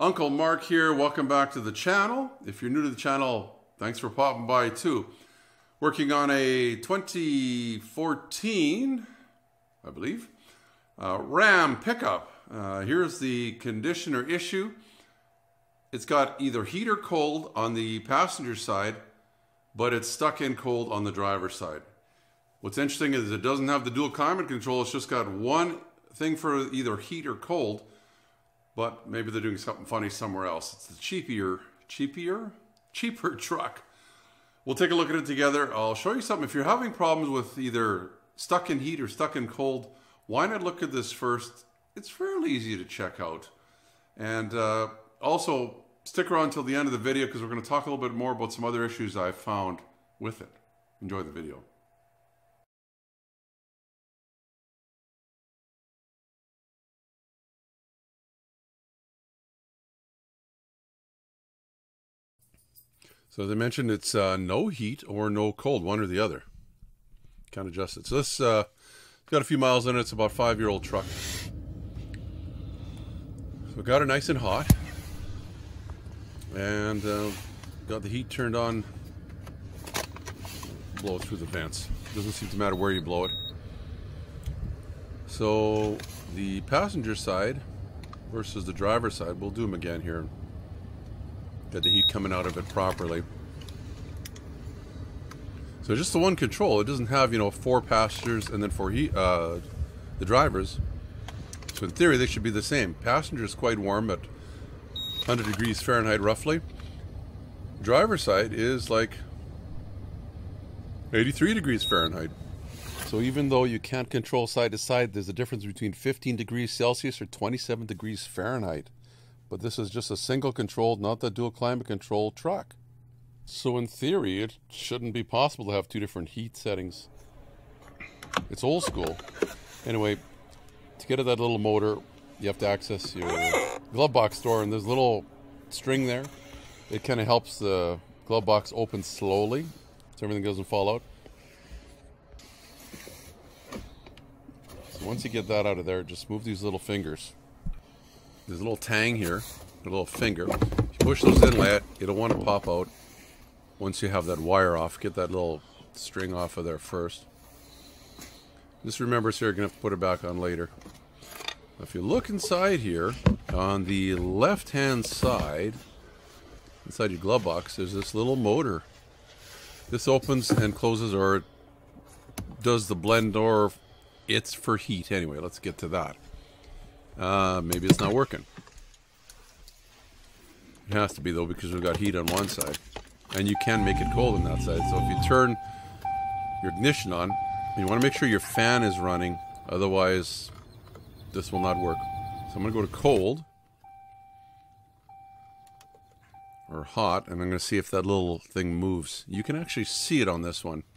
Uncle Mark here. Welcome back to the channel. If you're new to the channel, thanks for popping by too. Working on a 2014, I believe, Ram pickup. Here's the condition or issue. It's got either heat or cold on the passenger side, but it's stuck in cold on the driver's side. What's interesting is it doesn't have the dual climate control. It's just got one thing for either heat or cold, but maybe they're doing something funny somewhere else. It's the cheaper truck. We'll take a look at it together. I'll show you something. If you're having problems with either stuck in heat or stuck in cold, why not look at this first? It's fairly easy to check out. And also, stick around until the end of the video because we're going to talk a little bit more about some other issues I've found with it. Enjoy the video. So as I mentioned, it's no heat or no cold, one or the other. Can't adjust it. So this got a few miles in it. It's about a 5-year-old truck. So got it nice and hot. And got the heat turned on. Blow it through the vents. Doesn't seem to matter where you blow it. So the passenger side versus the driver's side, we'll do them again here. Get the heat coming out of it properly. So just the one control. It doesn't have, 4 passengers and then 4 the drivers. So in theory, they should be the same. Passenger is quite warm at 100 degrees Fahrenheit roughly. Driver's side is like 83 degrees Fahrenheit. So even though you can't control side to side, there's a difference between 15 degrees Celsius or 27 degrees Fahrenheit. But this is just a single controlled, not the dual climate control truck. So in theory, it shouldn't be possible to have 2 different heat settings. It's old school. Anyway, to get at that little motor, you have to access your glove box door, and there's a little string there. It kind of helps the glove box open slowly so everything doesn't fall out. So once you get that out of there, just move these little fingers. There's a little tang here, a little finger. If you push those in, it'll want to pop out. Once you have that wire off, get that little string off of there first. Just remember, so you're going to have to put it back on later. If you look inside here, on the left-hand side, inside your glove box, there's this little motor. This opens and closes, or it does the blend door. It's for heat anyway. Let's get to that. Maybe it's not working. It has to be though, because we've got heat on one side, and you can make it cold on that side. So if you turn your ignition on, you want to make sure your fan is running, otherwise this will not work. So I'm going to go to cold or hot, and I'm going to see if that little thing moves. You can actually see it on this one.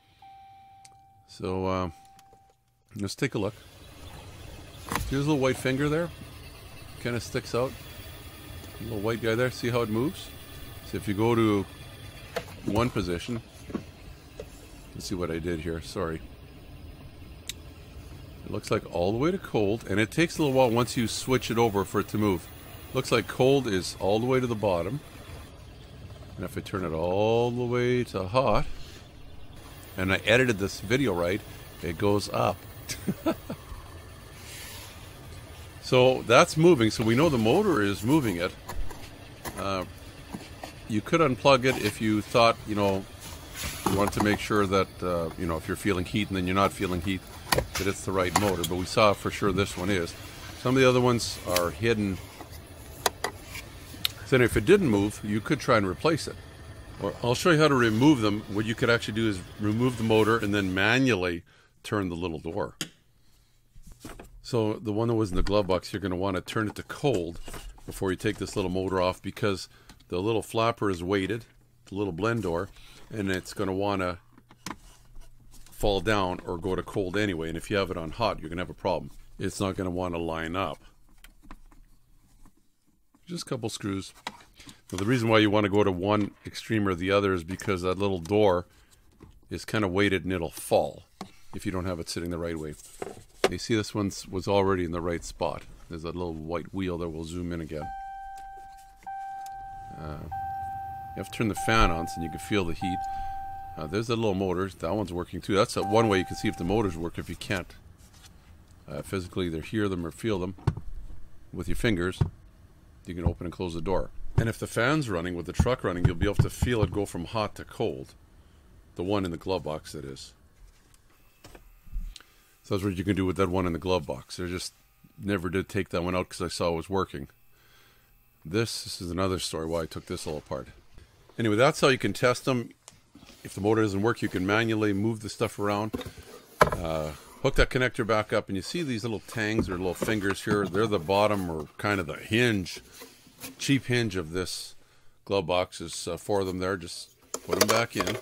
So let's take a look. See this little white finger there? Kind of sticks out. A little white guy there. See how it moves? So if you go to one position, let's see what I did here. Sorry. It looks like all the way to cold, and it takes a little while once you switch it over for it to move. Looks like cold is all the way to the bottom. And if I turn it all the way to hot, and I edited this video right, it goes up. So that's moving, so we know the motor is moving it. You could unplug it if you thought, you wanted to make sure that, if you're feeling heat and then you're not feeling heat, that it's the right motor. But we saw for sure this one is. Some of the other ones are hidden. So if it didn't move, you could try and replace it. Or I'll show you how to remove them. What you could actually do is remove the motor and then manually turn the little door. So the one that was in the glove box, you're going to want to turn it to cold before you take this little motor off, because the little flapper is weighted, the little blend door, and it's going to want to fall down or go to cold anyway. And if you have it on hot, you're going to have a problem. It's not going to want to line up. Just a couple screws. Now, the reason why you want to go to one extreme or the other is because that little door is kind of weighted and it'll fall if you don't have it sitting the right way. You see this one was already in the right spot. There's that little white wheel there. We'll zoom in again. You have to turn the fan on so you can feel the heat. There's the little motors. That one's working too. That's one way you can see if the motors work if you can't physically either hear them or feel them with your fingers. You can open and close the door. And if the fan's running with the truck running, you'll be able to feel it go from hot to cold. The one in the glove box, that is. So that's what you can do with that one in the glove box. I just never did take that one out because I saw it was working. This is another story why I took this all apart. Anyway, that's how you can test them. If the motor doesn't work, you can manually move the stuff around. Hook that connector back up, and you see these little tangs or little fingers here. They're the bottom, or kind of the hinge, cheap hinge of this glove box. There's 4 of them there. Just put them back in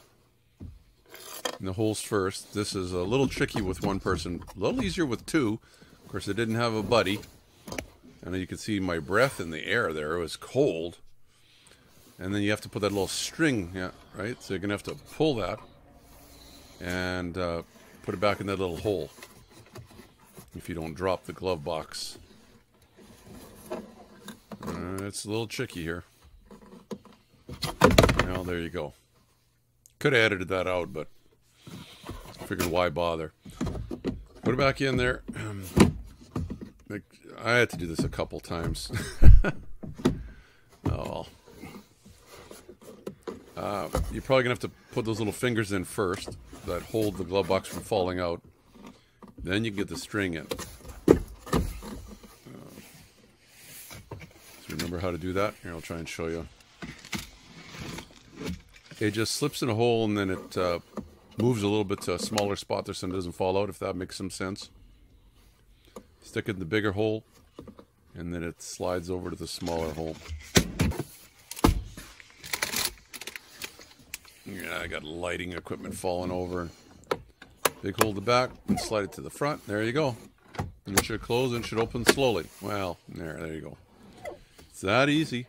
the holes first. This is a little tricky with one person, a little easier with 2. Of course, I didn't have a buddy. And you can see my breath in the air there. It was cold. And then you have to put that little string, yeah, right? So you're going to have to pull that and put it back in that little hole if you don't drop the glove box. It's a little tricky here. Well, there you go. Could have edited that out, but I figured why bother. Put it back in there. I had to do this a couple times. Oh. You're probably going to have to put those little fingers in first that hold the glove box from falling out. Then you can get the string in. So remember how to do that? Here, I'll try and show you. It just slips in a hole and then it moves a little bit to a smaller spot there so it doesn't fall out, if that makes some sense. Stick it in the bigger hole and then it slides over to the smaller hole. Yeah, I got lighting equipment falling over. Big hole to the back and slide it to the front. There you go. And it should close and should open slowly. Well, there you go. It's that easy.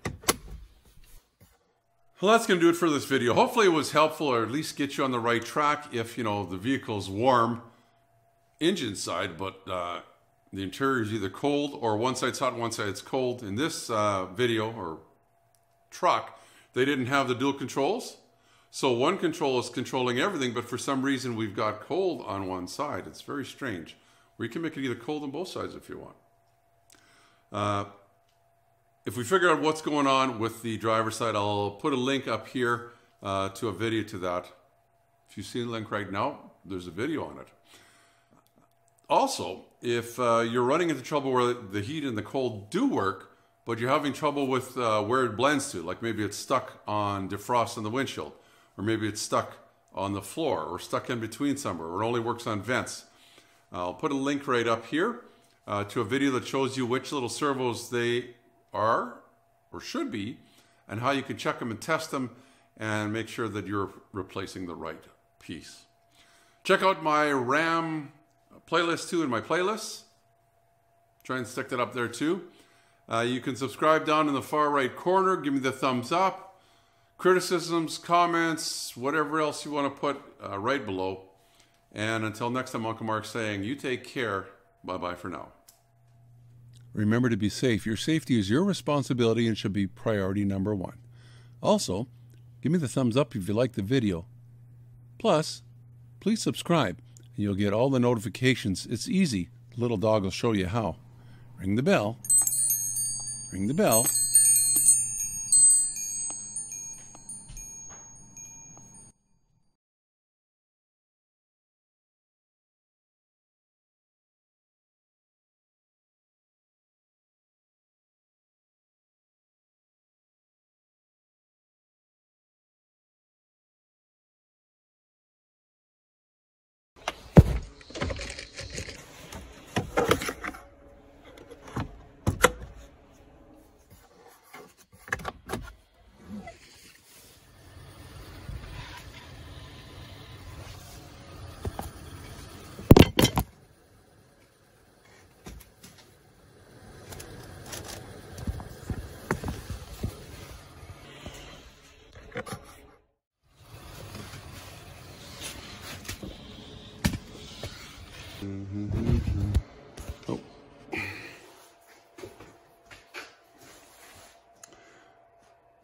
Well, that's going to do it for this video. Hopefully it was helpful, or at least get you on the right track if, you know, the vehicle's warm engine side, but the interior is either cold or one side's hot and one side's cold. In this video or truck, they didn't have the dual controls. So one control is controlling everything, but for some reason we've got cold on one side. It's very strange. Or you can make it either cold on both sides if you want. If we figure out what's going on with the driver's side, I'll put a link up here to a video to that. If you see the link right now, there's a video on it. Also, if you're running into trouble where the heat and the cold do work, but you're having trouble with where it blends to, like maybe it's stuck on defrost on the windshield, or maybe it's stuck on the floor, or stuck in between somewhere, or it only works on vents. I'll put a link right up here to a video that shows you which little servos they are, or should be, and how you can check them and test them, and make sure that you're replacing the right piece. Check out my RAM playlist too in my playlists. Try and stick that up there too. You can subscribe down in the far right corner. Give me the thumbs up. Criticisms, comments, whatever else you want to put right below. And until next time, Uncle Mark saying, you take care. Bye-bye for now. Remember to be safe. Your safety is your responsibility and should be priority number 1. Also, give me the thumbs up if you like the video. Plus, please subscribe. You'll get all the notifications. It's easy. The little dog will show you how. Ring the bell. Ring the bell.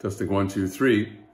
Testing 1, 2, 3.